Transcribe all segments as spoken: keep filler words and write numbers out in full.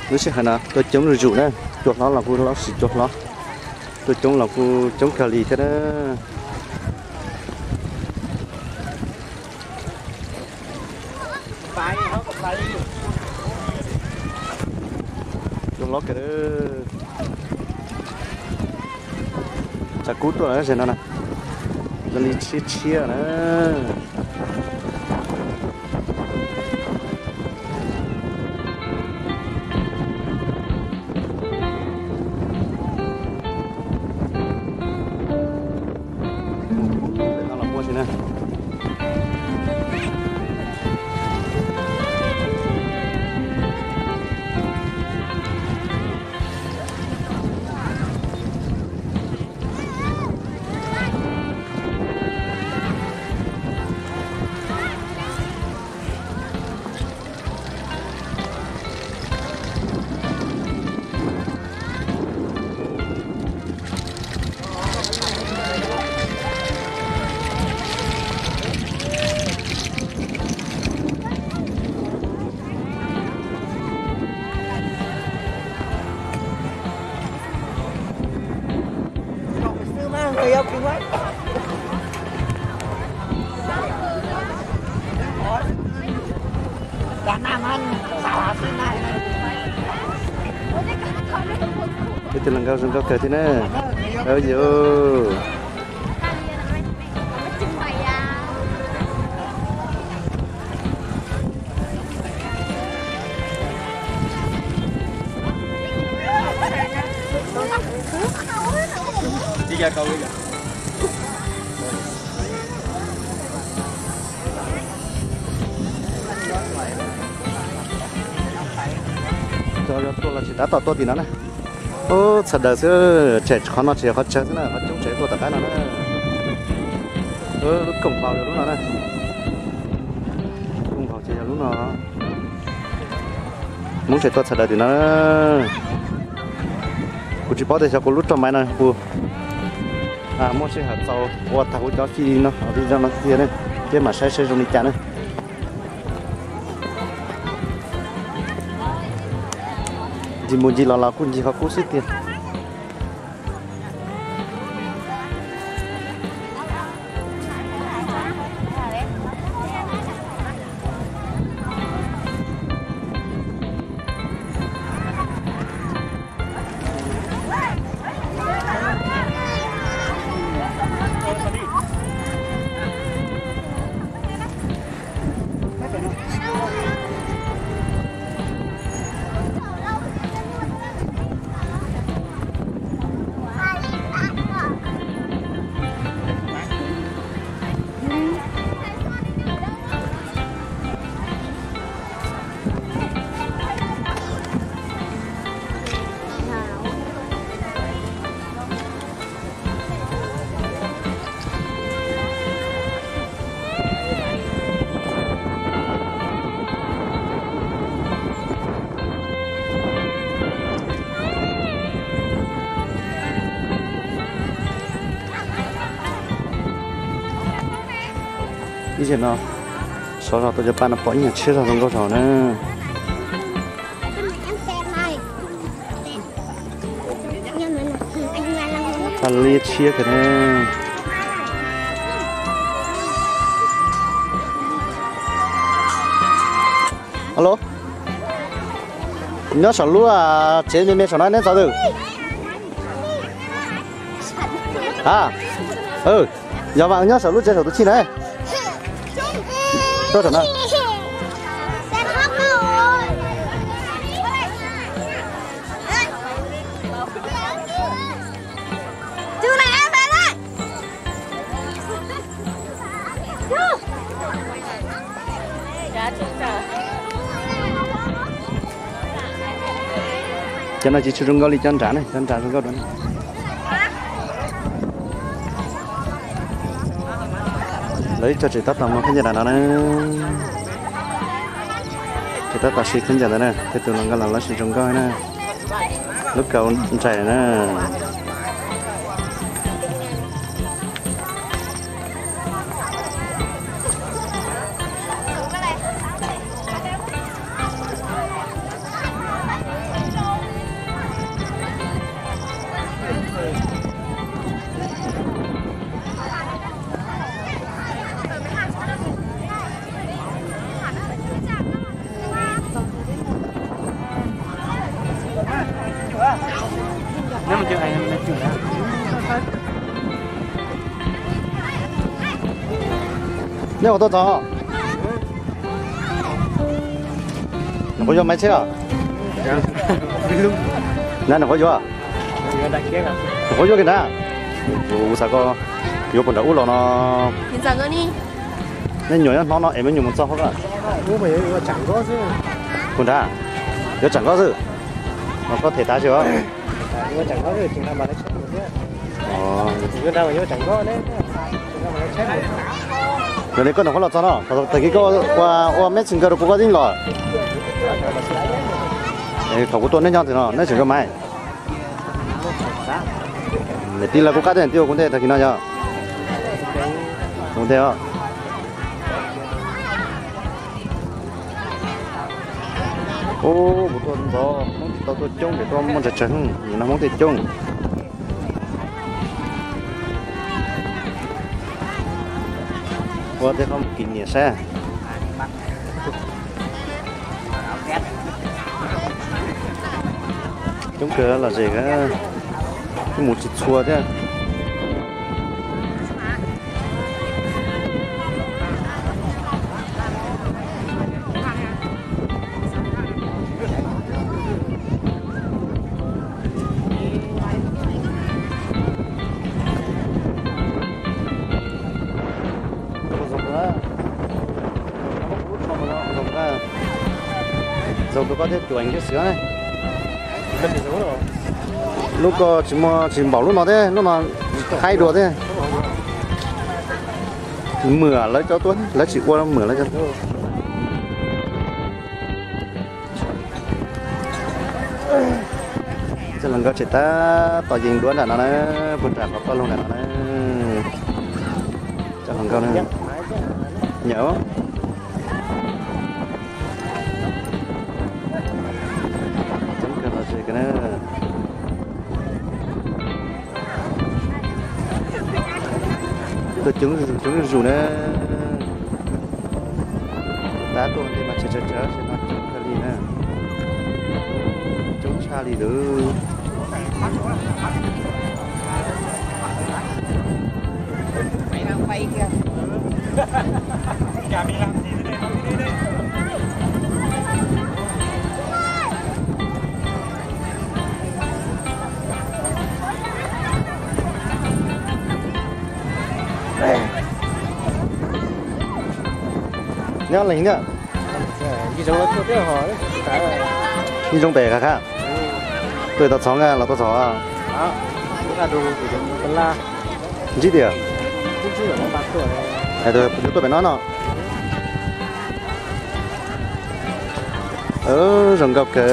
nó sẽ hả nào tôi chống rồi rủ nè chuột nó là cô nó xịt chuột nó tôi chống là cô chống cà lì thế đó chuột nó cái đó chả cút tôi là cái gì nó nè nó đi chia chia nữa cái tên là cao rừng cao kề thế nè ơi vô đi ra câu đi cho cho tôi là chỉ đá tọt tôi thì nó này ô thật là chứ trẻ khó nó chỉ khó chơi thế này khó chống chế của tất cả nó này ơ lúc cổng vào được lúc nào này cổng vào chỉ là lúc nào muốn trẻ tôi thật là thì nó cô chỉ bảo để cho cô lút trong máy này cô à muốn sẽ hạt sau qua thằng cho phi nó ở đi ra nó kia này cái mà sai sai trong đi chả này chỉ muốn gì là là cũng chỉ có cố sức tiền cái gì nó sau đó tôi cho bạn nó bỏ nhà chia ra trong câu hỏi nữa bạn liệt chia cái này alo nhớ sợ lúa à chế bên bên sợ nói nên sao được à ừ giờ bạn nhớ sợ lúa chế sợ tôi chi này tôi sợ nào cho nó chỉ sử dụng gạo li chân trả này chân trả dùng gạo đó này. Lấy cho chị tắt làm cái gì đó nó chị tắt ta xịt cái gì đó nè cái tụi nó cái là nó sử dụng gạo nè lúc cầu chạy nè chưa ai em chưa đã nếu tôi cho nó có cho máy xe à nè nó có cho à nó có cho cái nào ủa sao có vô phần đầu ủa nó hiện giờ cơ đi nên nhiều nó nó em mới nhiều một sao không à bố mày nó chẳng có chứ phần đã nó chẳng có gì nó có thể tá chưa nó chẳng có gì chúng ta mà nó chết một thế ờ chúng ta mà nó chẳng có đấy chúng ta mà nó chết rồi đấy con nó có lọt cho nó từ cái cô qua qua mét sinh cơ của cô dính rồi này thầu của tôi nên nhau thì nó nó chỉ có máy để tin là cô cắt tiền tiêu cũng thế thật khi nào nhá không thế không ô một tuần đó mong thì tao tôi chung để tôi mong chặt chắn nhìn nó mong thì chung qua đây không kinh nghiệm xe chúng cửa là gì cái cái một chích chua thế rồi tôi có thể chuẩn cái sữa này lúc chỉ mà chỉ bảo lúc nào thế lúc nào hai đùa thế mửa lấy cho tuấn lấy chỉ qua mửa lấy cho cho lần có chỉ ta tỏ dình đuối là nó này buồn trả có con luôn này nó này cho lần có này nhớ cái này tôi trứng trứng rủ này đá tôi thì mà chơi chơi chơi sẽ nó trứng cái gì nè trứng xa đi được mày đang quay kìa cả mình làm gì thế này nó đi đây nhớ lính ạ đi trong nó chưa biết hỏi cái đi trong bể cả khác tôi tao sáu ngàn là tao sáu à đó chúng ta đủ thì chúng ta la gì tiền cũng chưa nó bạc tuổi này tôi tôi phải nói nó ở rừng gặp cái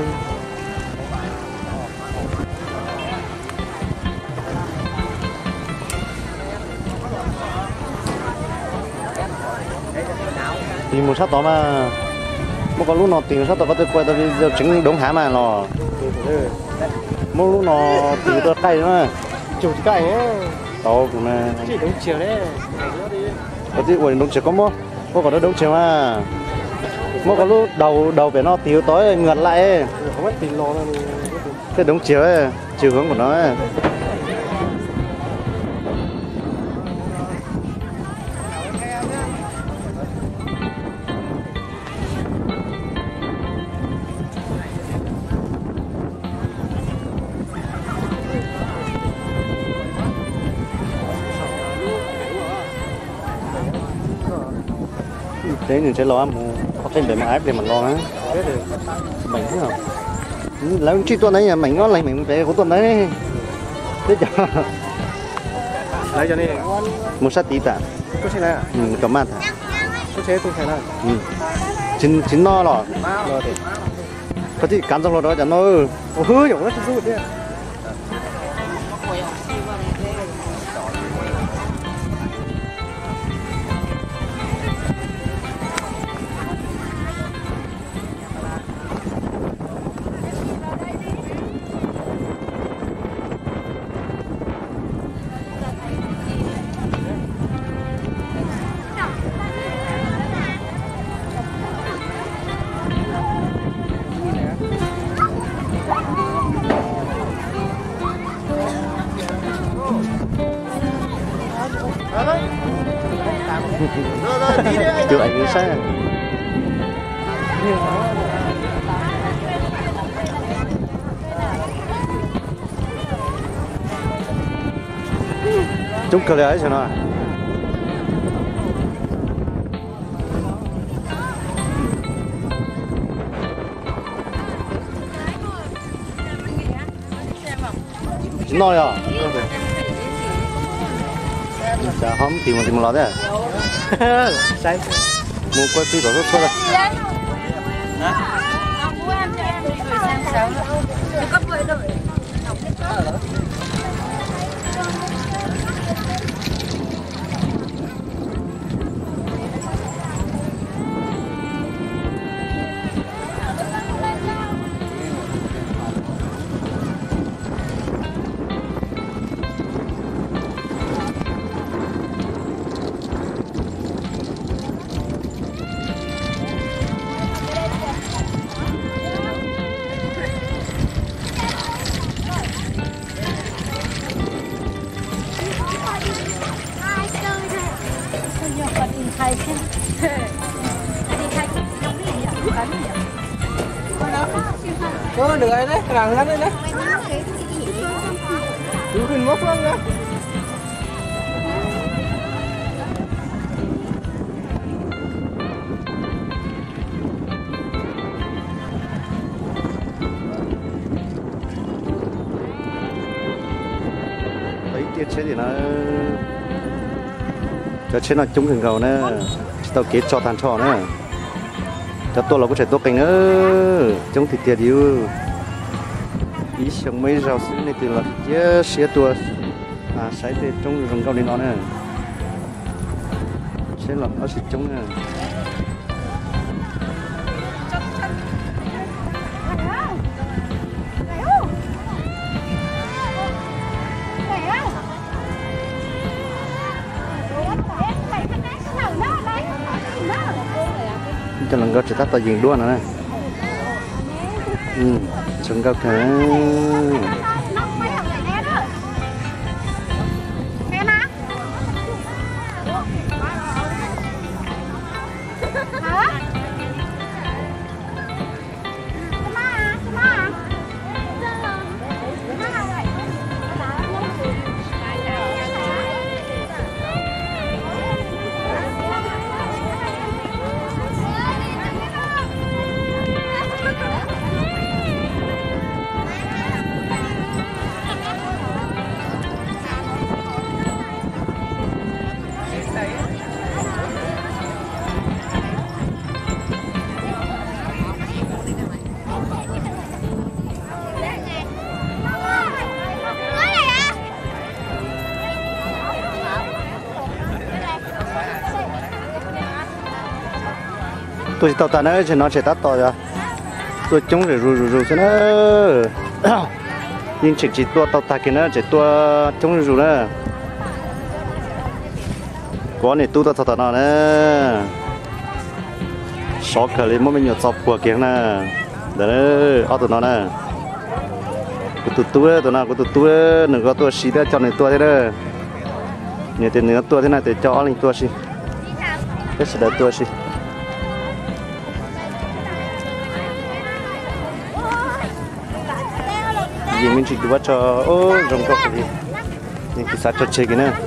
thì một sát đó mà một con lúc nào tìm sát đó có thể quay tao đi trứng đống há mà nó một lúc nào tìm tôi cay nữa chủ cái ấy tao cũng là chỉ đúng chiều đấy có tí quần đống chiều có mua có còn đống chiều mà một con lúc đầu đầu về nó tiêu tối ngược lại không biết tìm lo đâu cái đống chiều ấy chiều hướng của nó ấy. thế thì sẽ lo có thêm để mà ép để mà lo á mình thế nào lấy chi tuần đấy mình nó lấy mình về của tuần đấy thế cho lấy cho nên một sát tí tạ có xe này ừ cảm ơn có xe tôi xe này ừ chín chín no rồi rồi thì có gì cắn trong đó cho nó hứa giống nó chút chút lại như sao chúng cơ lấy sao nào nói à chả không tìm một tìm một lọ đấy Sai. mua quay phim có rất tốt rồi Có được ai đấy, làm hết đấy đấy. Chú khinh mất lắm đó. đấy tiết chế thì nó cho chế nó trúng gần cầu nữa tao kết cho tàn trò nữa cho tôi là có thể tốt cảnh nữa trong thịt tiệt yêu ý xong mấy rau xứ này từ là chế xé tua à sấy thì trong gần cầu đi nó nữa chế là nó sẽ trúng nữa cho lần có chỉ tắt tao dừng đua nữa ừ chúng cao thế tôi tao ta nữa thì nó sẽ tắt to ra tôi chống rồi rù rù rù cho nó nhưng chỉ chỉ tua tao ta kia nữa chỉ tua chống rù rù nữa có này tu tao tao nó nữa sáu cái lấy mỗi mình nhiều chọc của kia nè đấy ở tụi nó nè cái tụi tôi tụi nó cái tụi tôi đừng có tua xí đó cho này tua thế đó nhiều tiền nữa tua thế này để cho anh tua xí cái sẽ đợi tua xí vì mình chỉ đưa cho ô rồng câu gì nhưng cái sát cho chơi cái nữa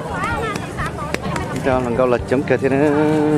cho lần câu là chấm cái thế nữa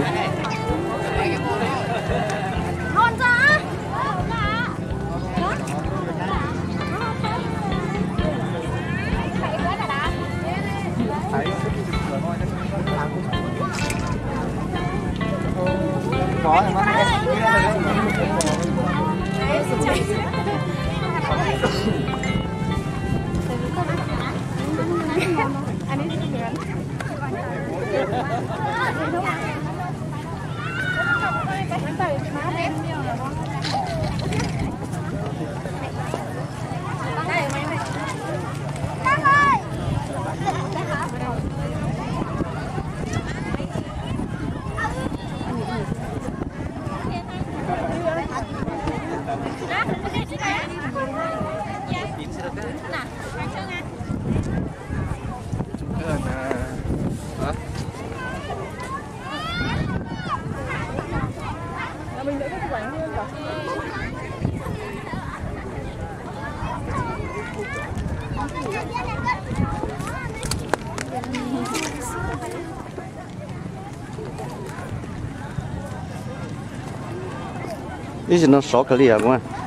Ý gì nó sọ cái gì à con